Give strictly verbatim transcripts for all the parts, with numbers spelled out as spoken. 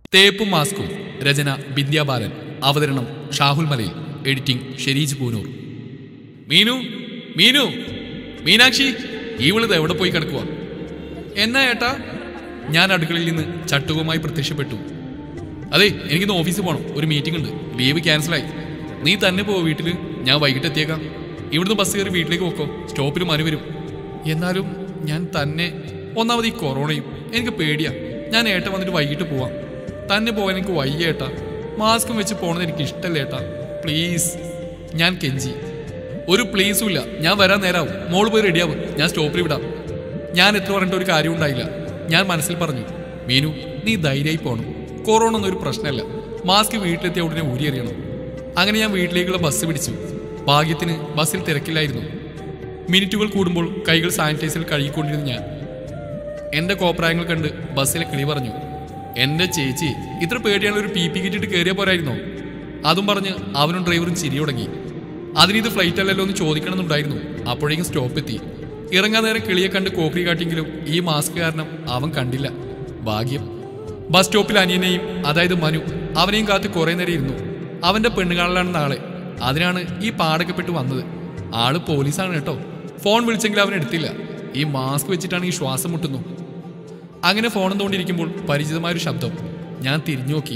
തേപ്പും മാസ്കും. രചന ബിന്ധ്യ ബാലൻ. അവതരണം ഷാഹുൽ മലയിൽ. എഡിറ്റിംഗ് ഷെരീജ് പൂനൂർ. മീനു മീനു മീനാക്ഷി, ഇവളിത് എവിടെ പോയി കിടക്കുക? എന്നാ ഏട്ടാ? ഞാൻ അടുക്കളയിൽ നിന്ന് ചട്ടുകവുമായി പ്രത്യക്ഷപ്പെട്ടു. അതെ, എനിക്കിന്ന് ഓഫീസിൽ പോകണം, ഒരു മീറ്റിംഗ് ഉണ്ട്, ലീവ് ക്യാൻസലായി. നീ തന്നെ പോവോ വീട്ടിൽ? ഞാൻ വൈകിട്ട് എത്തിയേക്കാം. ഇവിടുന്ന് ബസ് കയറി വീട്ടിലേക്ക് പോക്കോ, സ്റ്റോപ്പിൽ മനു വരും. എന്നാലും ഞാൻ തന്നെ, ഒന്നാമത് ഈ കൊറോണയും എനിക്ക് പേടിയാ. ഞാൻ ഏട്ട വന്നിട്ട് വൈകിട്ട് പോവാം. തന്നെ പോകാൻ എനിക്ക് വയ്യ ഏട്ടാ. മാസ്കും വെച്ച് പോകണമെന്ന് എനിക്ക് ഇഷ്ടമല്ല ഏട്ടാ, പ്ലീസ്. ഞാൻ കെഞ്ചി. ഒരു പ്ലീസും ഇല്ല, ഞാൻ വരാൻ നേരാവും. മോള് പോയി റെഡിയാവും, ഞാൻ സ്റ്റോപ്പിൽ വിടാം. ഞാൻ എത്ര പറഞ്ഞിട്ട് ഒരു കാര്യം ഉണ്ടായില്ല. ഞാൻ മനസ്സിൽ പറഞ്ഞു, മീനു നീ ധൈര്യമായി പോകണം, കൊറോണ ഒന്നും ഒരു പ്രശ്നമല്ല. മാസ്ക് വീട്ടിലെത്തിയ ഉടനെ ഊരിയെറിയണം. അങ്ങനെ ഞാൻ വീട്ടിലേക്കുള്ള ബസ് പിടിച്ചു. ഭാഗ്യത്തിന് ബസ്സിൽ തിരക്കില്ലായിരുന്നു. മിനിറ്റുകൾ കൂടുമ്പോൾ കൈകൾ സാനിറ്റൈസറിൽ കഴുകിക്കൊണ്ടിരുന്നു ഞാൻ. എൻ്റെ കോപ്രായങ്ങൾ കണ്ട് ബസ്സിലെ കിളി പറഞ്ഞു, എൻ്റെ ചേച്ചി ഇത്ര പേടിയാണ്, ഒരു പി പി കിറ്റിട്ട് കയറിയ പോരായിരുന്നോ? അതും പറഞ്ഞ് അവനും ഡ്രൈവറും ചിരി തുടങ്ങി. അതിനിത് ഫ്ലൈറ്റ് അല്ലല്ലോ എന്ന് ചോദിക്കണമെന്നുണ്ടായിരുന്നു. അപ്പോഴേക്കും സ്റ്റോപ്പ് എത്തി. ഇറങ്ങാൻ നേരം കിളിയെ കണ്ട് കോക്രി കാട്ടിയെങ്കിലും ഈ മാസ്ക് കാരണം അവൻ കണ്ടില്ല. ഭാഗ്യം. ബസ് സ്റ്റോപ്പിൽ അനിയനെയും, അതായത് മനു, അവനെയും കാത്ത് കുറേ നേരം ഇരുന്നു. അവൻ്റെ പെണ്ണുകാണലാണ് നാളെ, അതിനാണ് ഈ പാടക്കപ്പെട്ട് വന്നത്. ആള് പോലീസാണ് കേട്ടോ. ഫോൺ വിളിച്ചെങ്കിലും അവൻ എടുത്തില്ല. ഈ മാസ്ക് വെച്ചിട്ടാണ് ഈ ശ്വാസം മുട്ടുന്നു. അങ്ങനെ ഫോൺ തോണ്ടിയിരിക്കുമ്പോൾ പരിചിതമായൊരു ശബ്ദം. ഞാൻ തിരിഞ്ഞു നോക്കി.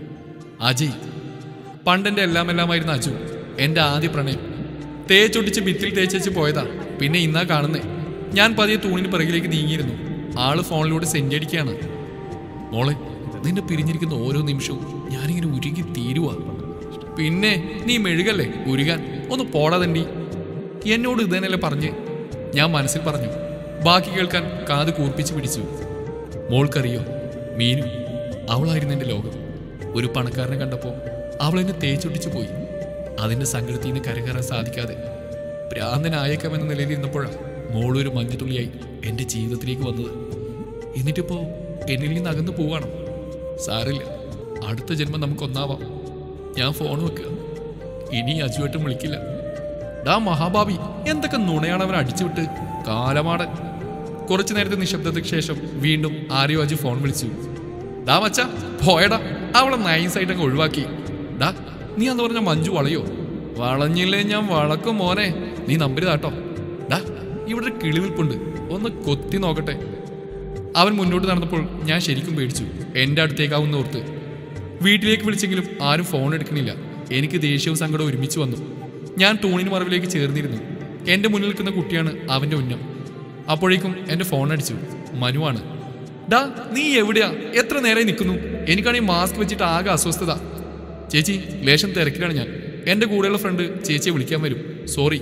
അജയ്. പണ്ടെൻ്റെ എല്ലാം എല്ലാമായിരുന്നു അജു, എൻ്റെ ആദ്യ പ്രണയം. തേച്ചൊട്ടിച്ച് ഭിത്തിൽ തേച്ചു പോയതാ, പിന്നെ ഇന്നാ കാണുന്നേ. ഞാൻ പതിയെ തൂണിന് പിറകിലേക്ക് നീങ്ങിയിരുന്നു. ആള് ഫോണിലൂടെ സെൻഡ് അടിക്കുകയാണ്. മോളെ, നിന്നെ പിരിഞ്ഞിരിക്കുന്ന ഓരോ നിമിഷവും ഞാനിങ്ങനെ ഉരുകി തീരുവാ. പിന്നെ നീ മെഴുകല്ലേ ഉരുകാൻ, ഒന്ന് പോടാതണ്ടി. എന്നോട് ഇതന്നെയല്ലേ പറഞ്ഞ്? ഞാൻ മനസ്സിൽ പറഞ്ഞു. ബാക്കി കേൾക്കാൻ കാത് കൂർപ്പിച്ച് പിടിച്ചു. മോൾക്കറിയോ, മീനു അവളായിരുന്നു എൻ്റെ ലോകം. ഒരു പണക്കാരനെ കണ്ടപ്പോൾ അവൾ എന്നെ തേച്ചൊട്ടിച്ചു പോയി. അതിൻ്റെ സങ്കടത്തിൽ നിന്ന് കരകയറാൻ സാധിക്കാതെ ഭ്രാന്തനായേക്കാമെന്ന നിലയിൽ ഇരുന്നപ്പോഴാണ് മോളൊരു മഞ്ഞത്തുള്ളിയായി എൻ്റെ ജീവിതത്തിലേക്ക് വന്നത്. എന്നിട്ടിപ്പോൾ എന്നിൽ നിന്ന് അകന്നു പോവാണോ? സാറില്ല, അടുത്ത ജന്മം നമുക്കൊന്നാവാം. ഞാൻ ഫോൺ വെക്കുക, ഇനി അജുവായിട്ടും വിളിക്കില്ല. ഡാ മഹാഭാവി, എന്തൊക്കെ നുണയാണ് അവൻ അടിച്ചുവിട്ട്, കാലമാടൻ. കുറച്ചു നേരത്തെ നിശബ്ദതയ്ക്ക് ശേഷം വീണ്ടും ആരെയോ അജു ഫോൺ വിളിച്ചു. ഡാ മച്ച, പോയടാ, അവളെ നൈസായിട്ടങ്ങ് ഒഴിവാക്കി. ഡാ, നീ അന്ന് പറഞ്ഞ മഞ്ജു വളയോ? വളഞ്ഞില്ലേ ഞാൻ വളക്കും മോനെ, നീ നമ്പരുതാട്ടോ. ഡാ, ഇവിടെ ഒരു കിളിവിൽപ്പുണ്ട്, ഒന്ന് കൊത്തി നോക്കട്ടെ. അവൻ മുന്നോട്ട് നടന്നപ്പോൾ ഞാൻ ശരിക്കും പേടിച്ചു. എൻ്റെ അടുത്തേക്കാവുന്ന ഓർത്ത്. വീട്ടിലേക്ക് വിളിച്ചെങ്കിലും ആരും ഫോൺ എടുക്കണില്ല. എനിക്ക് ദേഷ്യവും സങ്കടവും ഒരുമിച്ച് വന്നു. ഞാൻ തൂണിന് മറവിലേക്ക് ചേർന്നിരുന്നു. എൻ്റെ മുന്നിൽ നിൽക്കുന്ന കുട്ടിയാണ് അവൻ്റെ ഉന്നം. അപ്പോഴേക്കും എൻ്റെ ഫോൺ അടിച്ചു. മനുവാണ്. ഡാ, നീ എവിടെയാ? എത്ര നേരമായി നിൽക്കുന്നു? എനിക്കാണെങ്കിൽ മാസ്ക് വെച്ചിട്ട് ആകെ അസ്വസ്ഥത. ചേച്ചി, ലേശം തിരക്കിലാണ് ഞാൻ. എൻ്റെ കൂടെയുള്ള ഫ്രണ്ട് ചേച്ചിയെ വിളിക്കാൻ വരും. സോറി.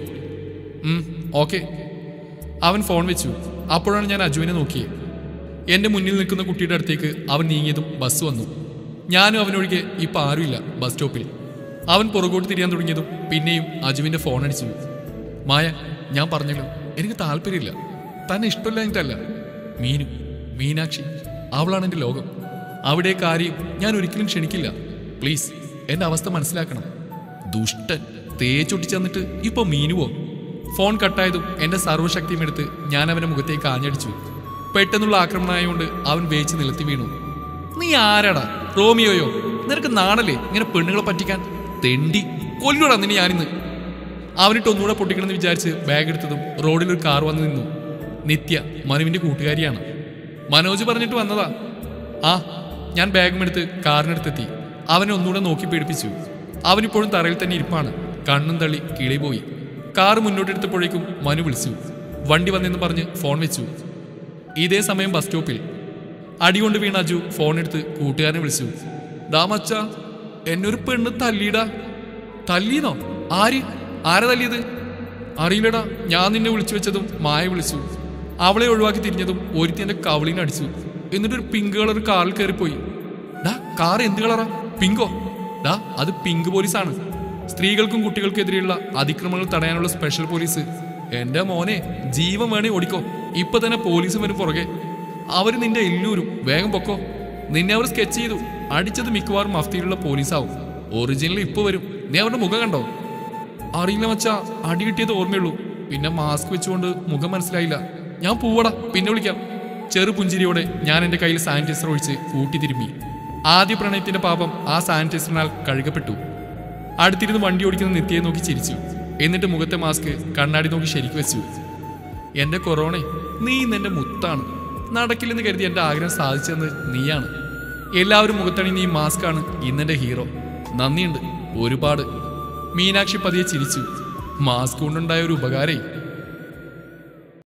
ഓക്കെ. അവൻ ഫോൺ വെച്ചു. അപ്പോഴാണ് ഞാൻ അജുവിനെ നോക്കിയത്. എൻ്റെ മുന്നിൽ നിൽക്കുന്ന കുട്ടിയുടെ അടുത്തേക്ക് അവൻ നീങ്ങിയതും ബസ് വന്നു. ഞാനും അവനൊഴികെ ഇപ്പം ആരുമില്ല ബസ് സ്റ്റോപ്പിൽ. അവൻ പുറകോട്ട് തിരിയാൻ തുടങ്ങിയതും പിന്നെയും അജുവിൻ്റെ ഫോൺ അടിച്ചു. മായ, ഞാൻ പറഞ്ഞല്ലോ, എനിക്ക് താല്പര്യമില്ല. തന്നെ ഇഷ്ടമില്ലാഞ്ഞിട്ടല്ല. മീനു, മീനാക്ഷി, അവളാണ് എൻ്റെ ലോകം. അവിടെ കാര്യം ഞാൻ ഒരിക്കലും ക്ഷണിക്കില്ല. പ്ലീസ്, എൻ്റെ അവസ്ഥ മനസ്സിലാക്കണം. ദുഷ്ടൻ, തേച്ചൊട്ടിച്ച് തന്നിട്ട് ഇപ്പോൾ മീനുവോ? ഫോൺ കട്ടായതും എൻ്റെ സർവ്വശക്തിയും എടുത്ത് ഞാൻ അവൻ്റെ മുഖത്തേക്ക് ആഞ്ഞടിച്ചു. പെട്ടെന്നുള്ള ആക്രമണമായതുകൊണ്ട് അവൻ വേച്ച് നിലത്തി വീണു. നീ ആരാടാ? റോമിയോയോ? നിനക്ക് നാണല്ലേ ഇങ്ങനെ പെണ്ണുങ്ങളെ പറ്റിക്കാൻ? തെണ്ടി, കൊല്ലൂടാ നിന്നെ ഞാനിന്ന്. അവനിട്ട് ഒന്നുകൂടെ പൊട്ടിക്കണമെന്ന് വിചാരിച്ച് ബാഗ് എടുത്തതും റോഡിൽ ഒരു കാർ വന്ന് നിന്നു. നിത്യ, മനുവിൻ്റെ കൂട്ടുകാരിയാണ്. മനോജ് പറഞ്ഞിട്ട് വന്നതാ. ആ, ഞാൻ ബാഗും എടുത്ത് കാറിനടുത്തെത്തി. അവനെ ഒന്നുകൂടെ നോക്കി പേടിപ്പിച്ചു. അവനിപ്പോഴും തറയിൽ തന്നെ ഇരിപ്പാണ്. കണ്ണും തള്ളി കിളി പോയി. കാറ് മുന്നോട്ടെടുത്തപ്പോഴേക്കും മനു വിളിച്ചു. വണ്ടി വന്നെന്ന് പറഞ്ഞ് ഫോൺ വെച്ചു. ഇതേ സമയം ബസ് സ്റ്റോപ്പിൽ അടികൊണ്ട് വീണ അജു ഫോൺ എടുത്ത് കൂട്ടുകാരനെ വിളിച്ചു. ഡാ മച്ച, എന്നൊരു പെണ്ണ് തല്ലിയിടാ. തല്ലീന്നോ? ആര്? ആരാ തല്ലിയത്? അറിയില്ലടാ. ഞാൻ നിന്നെ വിളിച്ചു വെച്ചതും മായ വിളിച്ചു. അവളെ ഒഴിവാക്കി തിരിഞ്ഞതും ഒരുത്തി എൻ്റെ കവളിനെ അടിച്ചു. എന്നിട്ടൊരു പിങ്ക് കളർ കാറിൽ കയറിപ്പോയി. ഡാ, കാർ എന്ത് കളറാ? പിങ്കോ? ഡാ, അത് പിങ്ക് പോലീസാണ്. സ്ത്രീകൾക്കും കുട്ടികൾക്കും എതിരെയുള്ള അതിക്രമങ്ങൾ തടയാനുള്ള സ്പെഷ്യൽ പോലീസ്. എൻ്റെ മോനെ, ജീവൻ വേണേ ഓടിക്കോ, ഇപ്പൊ തന്നെ പോലീസും വരും പുറകെ. അവർ നിന്റെ എല്ലൂരും. വേഗം പൊക്കോ. നിന്നെ അവർ സ്കെച്ച് ചെയ്തു. അടിച്ചത് മിക്കവാറും മഫ്തിയിലുള്ള പോലീസാവും. ഒറിജിനൽ ഇപ്പൊ വരും. നീ അവരുടെ മുഖം കണ്ടോ? അറിയില്ല മച്ചാ, അടി കിട്ടിയത് ഓർമ്മയുള്ളൂ. പിന്നെ മാസ്ക് വെച്ചുകൊണ്ട് മുഖം മനസ്സിലായില്ല. ഞാൻ പോവടാ, പിന്നെ വിളിക്കാം. ചെറു പുഞ്ചിരിയോടെ ഞാൻ എൻ്റെ കയ്യിൽ സാനിറ്റൈസർ ഒഴിച്ച് കൂട്ടി തിരുമ്മി. ആദ്യ പ്രണയത്തിന്റെ പാപം ആ സാനിറ്റൈസറിനാൽ കഴുകപ്പെട്ടു. അടുത്തിരുന്ന് വണ്ടി ഓടിക്കുന്ന നിത്യയെ നോക്കി ചിരിച്ചു. എന്നിട്ട് മുഖത്തെ മാസ്ക് കണ്ണാടി നോക്കി ശരിക്കു വെച്ചു. എന്റെ കൊറോണ, നീ ഇന്നെന്റെ മുത്താണ്. നടക്കില്ലെന്ന് കരുതി എന്റെ ആഗ്രഹം സാധിച്ചെന്ന് നീയാണ്. എല്ലാവരും മുഖത്തണി നീ മാസ്കാണ് ഇന്നെന്റെ ഹീറോ. നന്ദിയുണ്ട് ഒരുപാട്. മീനാക്ഷി പതിയെ ചിരിച്ചു. മാസ്ക് കൊണ്ടുണ്ടായ ഒരു ഉപകാരേ